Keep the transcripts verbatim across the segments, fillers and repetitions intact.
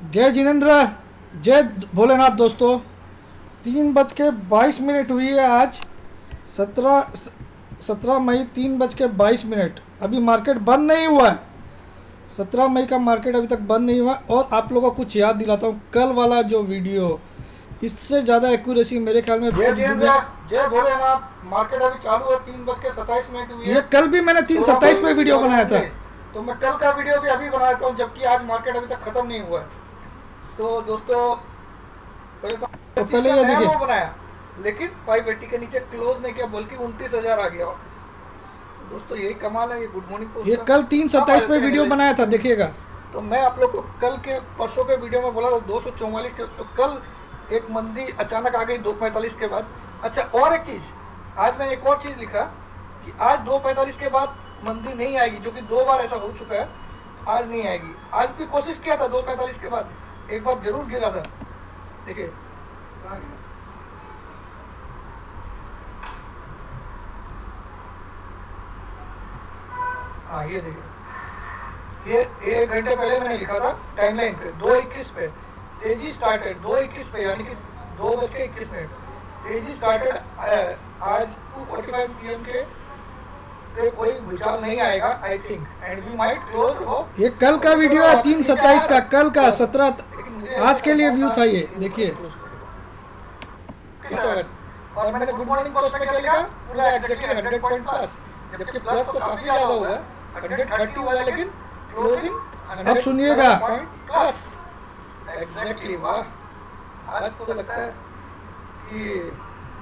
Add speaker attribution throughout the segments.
Speaker 1: जय जिनेंद्र, जय भोलेनाथ। दोस्तों तीन बज के बाईस मिनट हुई है आज, सत्रह सत्रह मई, तीन बज के बाईस मिनट। अभी मार्केट बंद नहीं हुआ है, सत्रह मई का मार्केट अभी तक बंद नहीं हुआ। और आप लोगों को कुछ याद दिलाता हूँ, कल वाला जो वीडियो, इससे ज़्यादा एक्यूरेसी मेरे ख्याल में
Speaker 2: जय जय भोलेनाथ। मार्केट अभी चालू है, तीन बज के सत्ताईस मिनट हुई है।
Speaker 1: ये कल भी मैंने तीन सत्ताईस में वीडियो बनाया था,
Speaker 2: तो मैं कल का वीडियो भी अभी बनाया था, जबकि आज मार्केट अभी तक खत्म नहीं हुआ है। तो दोस्तों पहले तो,
Speaker 1: तो पहले ये देखिए
Speaker 2: बनाया, लेकिन पाँच सौ अस्सी के नीचे क्लोज नहीं किया, बल्कि उनतीस हजार आ गया वापस। दोस्तों यही कमाल है, ये गुड मॉर्निंग पोस्ट।
Speaker 1: ये कल तीन सत्ताईस पे वीडियो बनाया था, देखिएगा।
Speaker 2: तो मैं आप लोग को कल के परसों के वीडियो में बोला था दो सौ चौवालीस के, तो कल एक मंदी अचानक आ गई दो पैंतालीस के बाद। अच्छा, और एक चीज़, आज मैंने एक और चीज़ लिखा कि आज दो पैंतालीस के बाद मंदी नहीं आएगी, जो कि दो बार ऐसा हो चुका है। आज नहीं आएगी, आज भी कोशिश किया था दो पैंतालीस के बाद, एक बार जरूर गिरा था। देखिए हाँ, ये देखिए, ये एक घंटे पहले मैंने लिखा था टाइमलाइन पे दो इक्कीस पे तेजी स्टार्टेड, दो इक्कीस पे यानी कि दो बज के इक्कीस मिनट तेजी स्टार्टेड। आज two forty five P M के पे कोई भूचाल नहीं आएगा I think, and we might close हो।
Speaker 1: ये कल का वीडियो है तीन सत्ताईस का, कल का सत्रह आज के लिए व्यू था ये, देखिए।
Speaker 2: और मैंने गुड मॉर्निंग पोस्ट में क्या लिखा, पूरा एग्जैक्टली हंड्रेड पॉइंट प्लस, जबकि प्लस तो काफी ज्यादा हुआ है, हंड्रेड थर्टी हुआ है, लेकिन क्लोजिंग
Speaker 1: अब सुनिएगा
Speaker 2: प्लस एग्जैक्टली। वाह, आज तो लगता है कि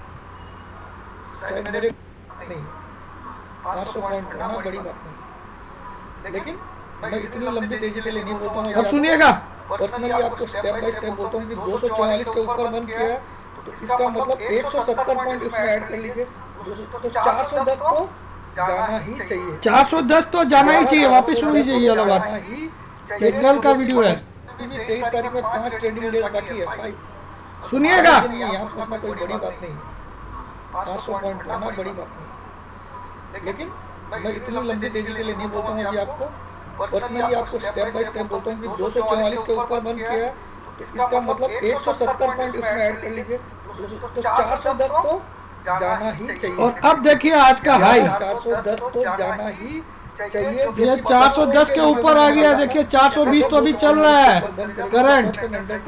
Speaker 2: शायद मेरे नहीं पाँच सौ पॉइंट होना बड़ी बात नहीं, लेकिन मैं इतनी लंबी तेजी के लिए नहीं बोलता हूँ।
Speaker 1: अब सुनिएगा,
Speaker 2: पर्सनली आपको स्टेप बाय स्टेप बोलता हूँ कि दो सौ चौवालीस के ऊपर बंद किया है, तो इसका मतलब एक सौ सत्तर पॉइंट उसमें ऐड कर लीजिए, तो चार सौ दस तो जाना ही चाहिए।
Speaker 1: चार सौ दस तो जाना ही चाहिए, वापस सुन लीजिए ये वाला बात। कल का वीडियो है,
Speaker 2: तेईस तारीख में पांच ट्रेडिंग डेज बाकी है।
Speaker 1: सुनिएगा,
Speaker 2: यहाँ उसमें कोई बड़ी बात नहीं, पाँच सौ पॉइंट होना बड़ी बात नहीं, लेकिन मैं इतनी लंबी तेजी के लिए नहीं बोलता हूँ अभी आपको। पर्सनली आपको स्टेप बाय स्टेप बोलता हूँ कि दो सौ चौवालीस के ऊपर बंद किया है, तो इसका मतलब एक सौ सत्तर पॉइंट उसमें ऐड कर लीजिए, तो चार सौ दस तो जाना ही चाहिए।
Speaker 1: और अब देखिए आज का हाई
Speaker 2: चार सौ दस तो जाना ही चाहिए।
Speaker 1: ये चार सौ दस के ऊपर आ गया, देखिए चार सौ बीस तो अभी चल रहा है करंट।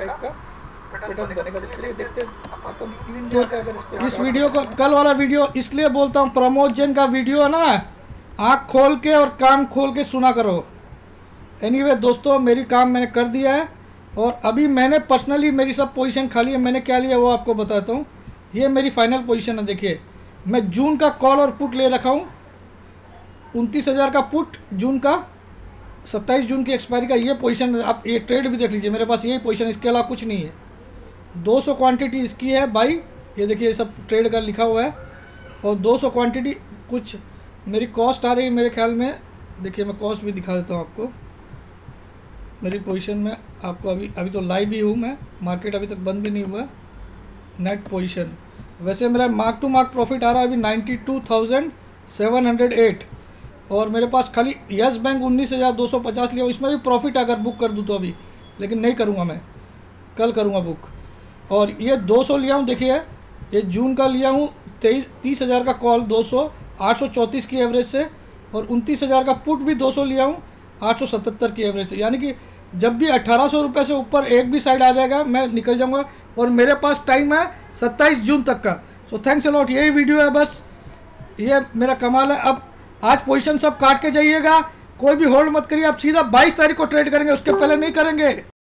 Speaker 1: इस वीडियो को, कल वाला वीडियो इसलिए बोलता हूँ, प्रमोद जैन का वीडियो है ना, आँख खोल के और कान खोल के सुना करो। एनीवे दोस्तों, मेरी काम मैंने कर दिया है, और अभी मैंने पर्सनली मेरी सब पोजीशन खाली है। मैंने क्या लिया वो आपको बताता हूँ। ये मेरी फाइनल पोजीशन है, देखिए। मैं जून का कॉल और पुट ले रखा हूँ, उनतीस हज़ार का पुट जून का, सत्ताईस जून की एक्सपायरी का। ये पोजीशन आप ये ट्रेड भी देख लीजिए, मेरे पास यही पोजीशन, इसके अलावा कुछ नहीं है। दो सौ क्वांटिटी इसकी है बाई, ये देखिए सब ट्रेड का लिखा हुआ है, और दो सौ क्वांटिटी कुछ मेरी कॉस्ट आ रही है मेरे ख्याल में। देखिए मैं कॉस्ट भी दिखा देता हूँ आपको मेरी पोजीशन में। आपको अभी अभी तो लाइव ही हूँ मैं, मार्केट अभी तक बंद भी नहीं हुआ। नेट पोजीशन वैसे मेरा मार्क टू मार्क प्रॉफिट आ रहा है अभी ninety two thousand seven hundred eight, और मेरे पास खाली यस बैंक उन्नीस हज़ार दो सौ पचास लिया, इसमें भी प्रॉफिट अगर बुक कर दूँ तो अभी, लेकिन नहीं करूँगा मैं, कल करूँगा बुक। और ये दो सौ लिया हूँ, देखिए ये जून का लिया हूँ, तेईस तीस हज़ार का कॉल दो सौ, आठ सौ चौंतीस की एवरेज से, और उनतीस हज़ार का पुट भी दो सौ लिया हूँ, आठ सौ सतहत्तर की एवरेज से। यानी कि जब भी अठारह सौ रुपये से ऊपर एक भी साइड आ जाएगा मैं निकल जाऊँगा, और मेरे पास टाइम है सत्ताईस जून तक का। सो थैंक्स अ लॉट, यही वीडियो है बस, ये मेरा कमाल है। अब आज पोजीशन सब काट के जाइएगा, कोई भी होल्ड मत करिए, आप सीधा बाईस तारीख को ट्रेड करेंगे, उसके पहले नहीं करेंगे।